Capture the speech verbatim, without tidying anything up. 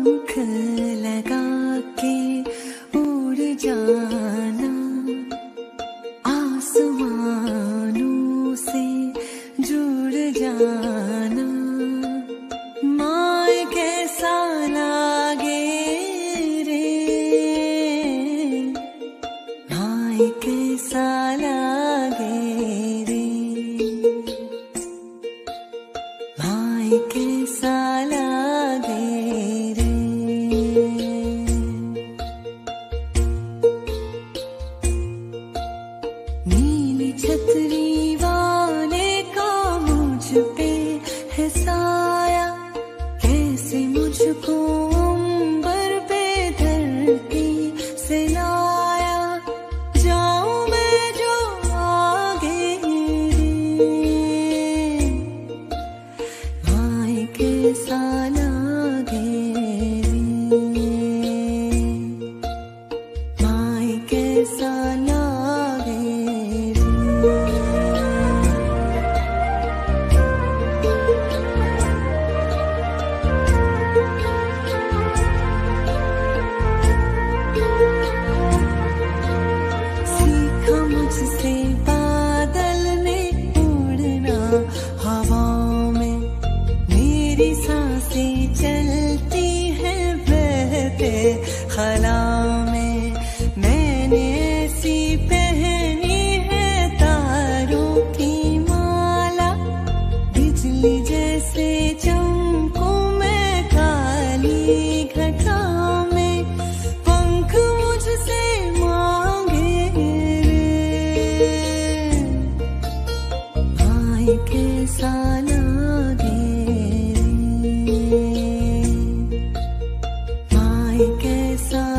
पंख लगा के उड़ जाना, आसमानों से जुड़ जाना। माए कैसा लागे रे, माए कैसा लागे रे, माए कैसा लागे रे। नीली छतरी वाले का मुझ पे है साया, कैसे मुझको अंबर पे धरती से लाया। जाऊं मैं जो आगे रे, माए कैसा लागे रे, माए कैसा लागे रे। सीखा मुझसे बादल ने उड़ना हवा में, मेरी सांसें चलती हैं बहते खला में। मैंने ऐसी पहनी है तारों की माला, बिजली जैसे चमकूं मैं काली घटा में। पंख मुझसे मांगे रे, माए कैसा लागे रे, माए कैसा